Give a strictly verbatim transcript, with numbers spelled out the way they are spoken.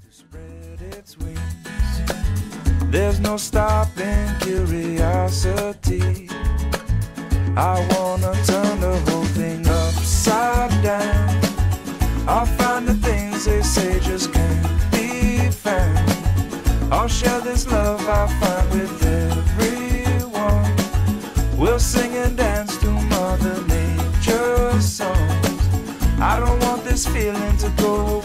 spread its wings. There's no stopping curiosity. I wanna turn the whole thing upside down. I'll find the things they say just can't be found. I'll share this love I find with everyone. We'll sing and dance to Mother Nature's songs. I don't want this feeling to go away.